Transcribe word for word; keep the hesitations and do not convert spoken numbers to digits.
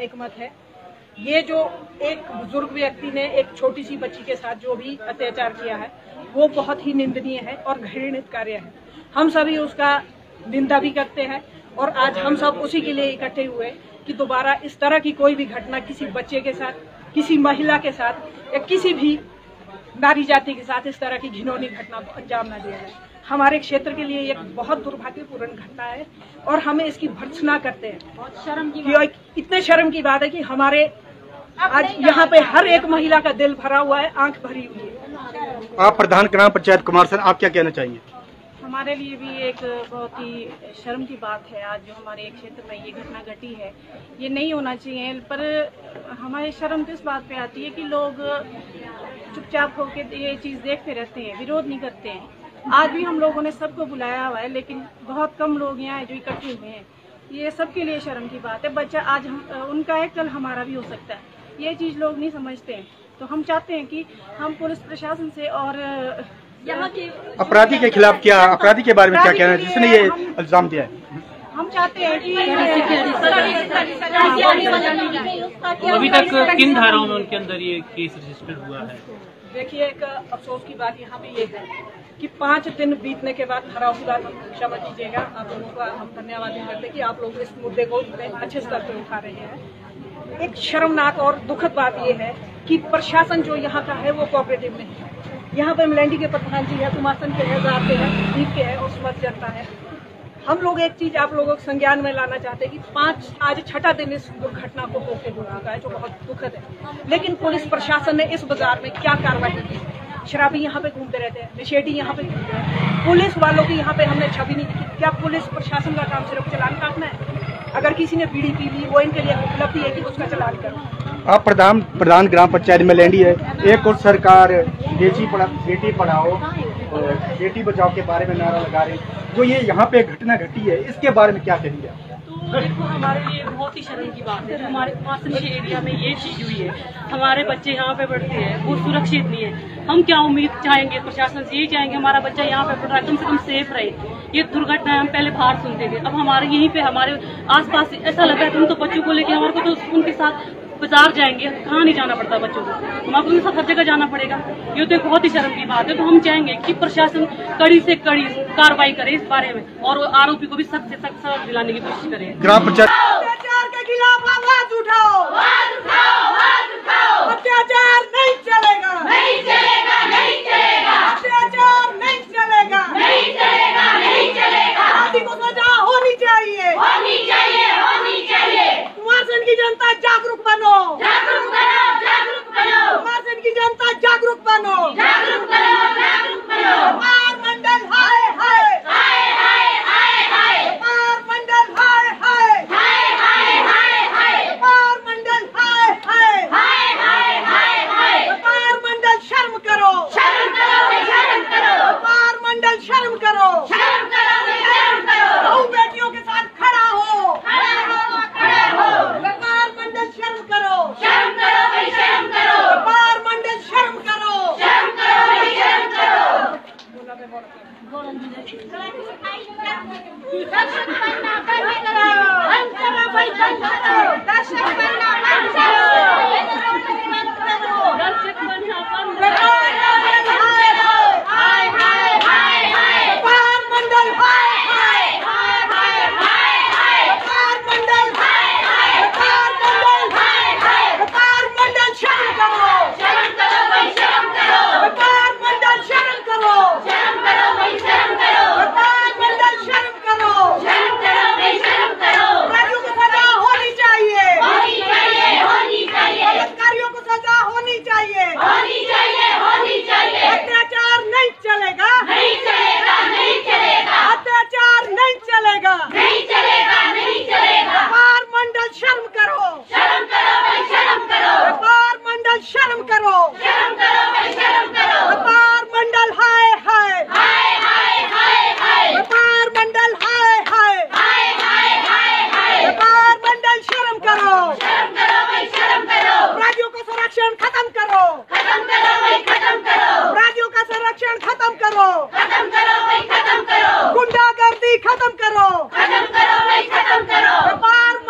एक मत है, ये जो एक बुजुर्ग व्यक्ति ने एक छोटी सी बच्ची के साथ जो भी अत्याचार किया है वो बहुत ही निंदनीय है और घृणित कार्य है। हम सभी उसका निंदा भी करते हैं और आज हम सब उसी के लिए इकट्ठे हुए कि दोबारा इस तरह की कोई भी घटना किसी बच्चे के साथ, किसी महिला के साथ या किसी भी नारी जाति के साथ इस तरह की घिनौनी घटना को अंजाम न दिया जाए। हमारे क्षेत्र के लिए एक बहुत दुर्भाग्यपूर्ण घटना है और हमें इसकी भर्त्सना करते हैं। बहुत शर्म की बात, इतने शर्म की बात है कि हमारे आज यहाँ पे हर एक महिला का दिल भरा हुआ है, आंख भरी हुई है। आप प्रधान ग्राम पंचायत कुमार सर, आप क्या कहना चाहेंगे? हमारे लिए भी एक बहुत ही शर्म की बात है आज जो हमारे क्षेत्र में ये घटना घटी है। ये नहीं होना चाहिए, पर हमारी शर्म किस बात पे आती है कि लोग चुपचाप होकर ये चीज़ देखते रहते हैं, विरोध नहीं करते हैं। आज भी हम लोगों ने सबको बुलाया हुआ है लेकिन बहुत कम लोग यहाँ जो इकट्ठे हुए हैं। ये सबके लिए शर्म की बात है। बच्चा आज हम उनका है, कल हमारा भी हो सकता है। ये चीज़ लोग नहीं समझते हैं। तो हम चाहते हैं कि हम पुलिस प्रशासन से और यहाँ के अपराधी के खिलाफ क्या, अपराधी के बारे में क्या कहना है जिसने ये इल्जाम दिया है? हम चाहते हैं कि अभी तक किन धाराओं में उनके अंदर ये केस रजिस्टर्ड हुआ है? देखिए, एक अफसोस की बात यहाँ पे ये है कि पाँच दिन बीतने के बाद हरा हुआ, क्षमा कीजिएगा, आप लोगों का हम धन्यवाद करते हैं कि आप लोग इस मुद्दे को इतने अच्छे स्तर पर उठा रहे हैं। एक शर्मनाक और दुखद बात यह है कि प्रशासन जो यहाँ का है वो कोऑपरेटिव नहीं है। यहाँ पे मलैंडी के प्रधान जी है, कुमासन के है, जार के है, दीप के है और सुमत जनता है। हम लोग एक चीज आप लोगों को संज्ञान में लाना चाहते हैं कि पांच आज छठा दिन इस दुर्घटना को होते हुए चुका है जो बहुत दुखद है। लेकिन पुलिस प्रशासन ने इस बाजार में क्या कार्रवाई की? शराबी यहाँ पे घूमते रहते हैं, नशेड़ी यहाँ पे घूमते हैं, पुलिस वालों की यहाँ पे हमने छवि नहीं दिखी। क्या पुलिस प्रशासन का काम सिर्फ चालान काटना है? अगर किसी ने बीड़ी पी ली वो इनके लिए उपलब्धि है कि उसका चालान करो। आप प्रधान प्रधान ग्राम पंचायत में लैंडी है, एक और सरकार बेटी पढ़ा बेटी पढ़ाओ बेटी बचाओ के बारे में नारा लगा रहे हैं। जो ये यहाँ पे घटना घटी है इसके बारे में क्या कहेंगे? तो देखो, हमारे लिए बहुत ही शर्म की बात है। हमारे कुमासन के एरिया में ये चीज हुई है, हमारे बच्चे यहाँ पे पढ़ते हैं, वो सुरक्षित नहीं है। हम क्या उम्मीद चाहेंगे प्रशासन से? यही चाहेंगे हमारा बच्चा यहाँ पे पढ़ रहा है, कम से कम सेफ रहे। ये दुर्घटना हम पहले बाहर सुनते थे, अब हमारे यहीं पे हमारे आसपास ऐसा लग रहा है। तुम तो बच्चों को लेके हमारे को तो उनके साथ बाजार जाएंगे, कहाँ नहीं जाना पड़ता बच्चों को, हमारे उनके साथ हर जगह जाना पड़ेगा। ये तो एक बहुत ही शर्म की बात है। तो हम चाहेंगे कि प्रशासन कड़ी से कड़ी कार्रवाई करे इस बारे में और आरोपी को भी सख्त से सख्त सजा दिलाने की कोशिश करे। ग्राम पंचायत अत्याचार के खिलाफ आवाज उठाओ, आवाज उठाओ, आवाज उठाओ। अत्याचार नहीं चलेगा, नहीं चलेगा, नहीं चलेगा। अत्याचार नहीं चलेगा, नहीं चलेगा, नहीं चलेगा। अपराधी को सजा होनी चाहिए, होनी चाहिए, होनी चाहिए। कुमारसैन की जनता जागरूक बनो, जागरूक बनो, जागरूक बनो। कुमारसैन की जनता जागरूक बनो, जागरूक बनो, जागरूक बनो। व्यापार मंडल हाय हाय हाय हाय हाय हाय। व्यापार मंडल हाय हाय हाय हाय हाय हाय। व्यापार मंडल हाय हाय हाय हाय हाय हाय। व्यापार मंडल शर्म करो, शर्म करो, शर्म करो। व्यापार मंडल शर्म करो, शर्म करो, शर्म करो। बहू बेटियों के साथ खड़ा हो, खड़ा हो, खड़ा हो। व्यापार मंडल शर्म करो, शर्म करो भाई, शर्म करो। व्यापार मंडल शर्म करो, शर्म करो भाई, शर्म करो। दर्शक बनना बंद करो, बंद करो भाई, बंद करो। दर्शक बनना बंद करो, दर्शक बनना बंद करो। हाय हाय हाय हाय। व्यापार मंडल हाय हाय हाय हाय हाय हाय। व्यापार मंडल हाय हाय। व्यापार मंडल हाय हाय। व्यापार मंडल शर्म करो, शर्म करो भाई, शर्म करो। व्यापार मंडल शर्म करो, शर्म करो भाई, शर्म करो। व्यापार मंडल शर्म करो, शर्म करो भाई, शर्म करो। अपराधियों को सजा होनी चाहिए, होनी चाहिए, होनी चाहिए। बलात्कारियों को सजा होनी चाहिए, होनी चाहिए, होनी चाहिए। अत्याचार नहीं चलेगा, नहीं चलेगा, नहीं चलेगा। अत्याचार नहीं चलेगा, नहीं चलेगा, नहीं चलेगा। व्यापार मंडल शर्म करो, शर्म करो भाई, शर्म करो। व्यापार मंडल शर्म करो, शर्म करो भाई, शर्म करो। व्यापार मंडल हाय हाय हाय हाय हाय हाय। व्यापार मंडल हाय हाय हाय हाय हाय हाय। व्यापार मंडल शर्म करो, शर्म करो भाई, शर्म करो। अपराधियों का संरक्षण खत्म करो, खत्म करो भाई, खत्म करो। अपराधियों का संरक्षण खत्म करो, खत्म करो भाई, खत्म करो। गुंडागर्दी खत्म करो, खत्म करो भाई, खत्म करो। व्यापार